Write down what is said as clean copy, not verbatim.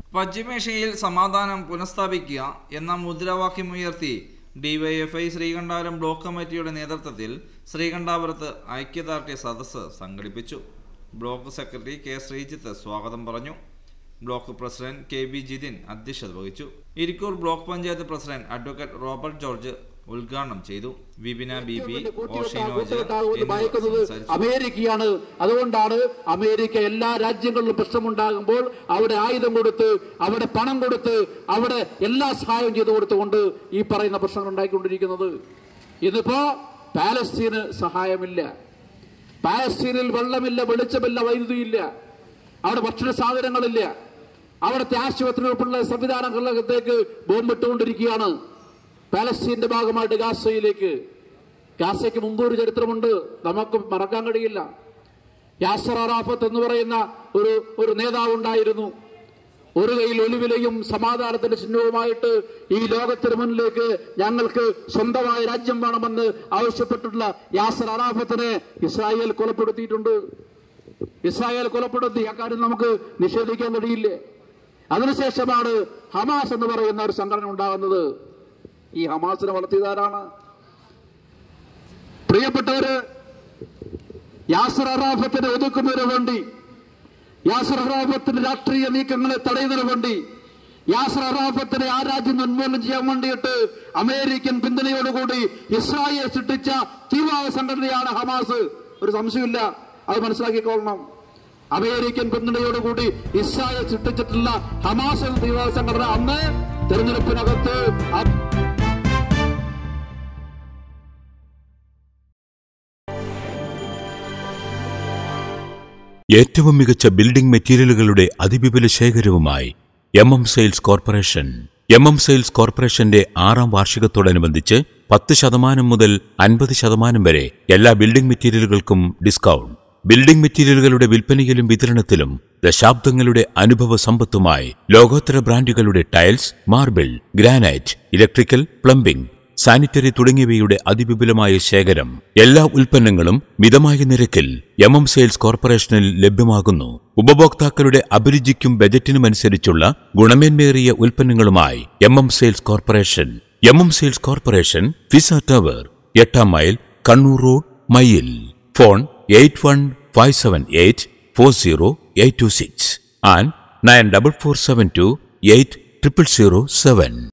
പശ്ചിമേഷ്യയിൽ സമാധാനം പുനഃസ്ഥാപിക്കുക എന്ന മുദ്രാവാക്യമുയർത്തി ഡിവൈഎഫ്ഐ ശ്രീകണ്ഠാപുരം ബ്ലോക്ക് കമ്മിറ്റിയുടെ നേതൃത്വത്തിൽ ശ്രീകണ്ഠാപുരത്ത് ഐക്യദാർഢ്യ സദസ്സ് സംഘടിപ്പിച്ചു. ബ്ലോക്ക് സെക്രട്ടറി കെ ശ്രീജിത്ത് സ്വാഗതം പറഞ്ഞു. Block president K B Jithin അധ്യക്ഷത വഹിച്ചു. Irikkur block panchayat president advocate Robert George ഉദ്ഘാടനം ചെയ്തു. വിപിന ബിബി അമേരിക്കയാണ്. അതുകൊണ്ടാണ് അമേരിക്ക എല്ലാ രാജ്യങ്ങളിലും പ്രശ്നമുണ്ടാകുമ്പോൾ അവിടെ ആയുധം കൊടുത്ത്, അവിടെ പണം കൊടുത്ത്, അവിടെ എല്ലാ സഹായവും ചെയ്തു കൊടുത്തുകൊണ്ട് ഈ പറയുന്ന പ്രശ്നങ്ങൾ ഉണ്ടായിക്കൊണ്ടിരിക്കുന്നത്. ഇതിപ്പോ പാലസ്തീന് സഹായമില്ല, പാലസ്തീനിൽ വെള്ളമില്ല, വെളിച്ചമില്ല, വൈദ്യുതിയില്ല, അവിടെ ഭക്ഷണ സാധനങ്ങളില്ല, അവിടുത്തെ ആശുപത്രി ഉൾപ്പെടെ സംവിധാനങ്ങളിലേക്ക് ബോംബിട്ടുകൊണ്ടിരിക്കുകയാണ്. പാലസ്തീന്റെ ഭാഗമായിട്ട് ഗാസയ്ക്ക് മുമ്പ് ഒരു ചരിത്രമുണ്ട്, നമുക്ക് മറക്കാൻ കഴിയില്ല. യാസർ അറാഫത്ത് എന്ന് പറയുന്ന ഒരു നേതാവുണ്ടായിരുന്നു. ഒരു കയ്യിൽ ഒലിവിലയും സമാധാനത്തിന്റെ ചിഹ്നവുമായിട്ട് ഈ ലോകത്തിന് മുന്നിലേക്ക് ഞങ്ങൾക്ക് സ്വന്തമായ രാജ്യം വേണമെന്ന് ആവശ്യപ്പെട്ടിട്ടുള്ള യാസർ അറാഫത്തിനെ ഇസ്രായേൽ കൊലപ്പെടുത്തിയിട്ടുണ്ട്. ഇസ്രായേൽ കൊലപ്പെടുത്തി, അക്കാര്യം നമുക്ക് നിഷേധിക്കാൻ കഴിയില്ലേ. അതിനുശേഷമാണ് ഹമാസ് എന്ന് പറയുന്ന ഒരു സംഘടന ഉണ്ടാകുന്നത്. ഈ ഹമാസിനെ വളർത്തിയതാരാണ്? പ്രിയപ്പെട്ടവര്, യാസർ അറാഫത്തിനെ ഒതുക്കുന്നതിന് വേണ്ടി, യാസർ അറാഫത്തിന്റെ രാഷ്ട്രീയ നീക്കങ്ങളെ തടയുന്നതിന് വേണ്ടി, യാസർ അറാഫത്തിനെ ആ രാജ്യം ഉന്മൂലനം ചെയ്യാൻ വേണ്ടിയിട്ട് അമേരിക്കൻ പിന്തുണയോടുകൂടി ഇസ്രായേൽ സൃഷ്ടിച്ച തീവ്രവാദ സംഘടനയാണ് ഹമാസ്. ഒരു സംശയമില്ല, അത് മനസ്സിലാക്കിക്കൊള്ളണം. അമേരിക്കൻ പിന്തുണയോടുകൂടി ഇസ്രായേൽ സൃഷ്ടിച്ചിട്ടുള്ള ഹമാസ് എന്ന തീവ്രവാദ സംഘടന അന്ന് തെരഞ്ഞെടുപ്പിനകത്ത് ഏറ്റവും മികച്ച ബിൽഡിംഗ് മെറ്റീരിയലുകളുടെ അതിവിപുല ശേഖരവുമായി MM sales corporation. MM sales കോർപ്പറേഷന്റെ 6ാം വാർഷികത്തോടനുബന്ധിച്ച് 10% മുതൽ 50% വരെ എല്ലാ ബിൽഡിംഗ് മെറ്റീരിയലുകൾക്കും ഡിസ്കൗണ്ട്. ബിൽഡിംഗ് മെറ്റീരിയലുകളുടെ വിൽപ്പനയിലും വിതരണത്തിലും ദശാബ്ദങ്ങളുടെ അനുഭവ സമ്പത്തുമായി ലോകോത്തര ബ്രാൻഡുകളുടെ tiles, marble, granite, electrical, plumbing, sanitary തുടങ്ങിയവയുടെ അതിവിപുലമായ ശേഖരം. എല്ലാ ഉൽപ്പന്നങ്ങളും മിതമായ നിരക്കിൽ MM സെയിൽസ് കോർപ്പറേഷനിൽ ലഭ്യമാകുന്നു. ഉപഭോക്താക്കളുടെ അഭിരുചിക്കും ബജറ്റിനുമനുസരിച്ചുള്ള ഗുണമേന്മേറിയ ഉൽപ്പന്നങ്ങളുമായി MM sales corporation. MM sales corporation, Fiza tower, 8ാം mile, Kannur road, Mayyil. Phone 8157840826 and 9447280007.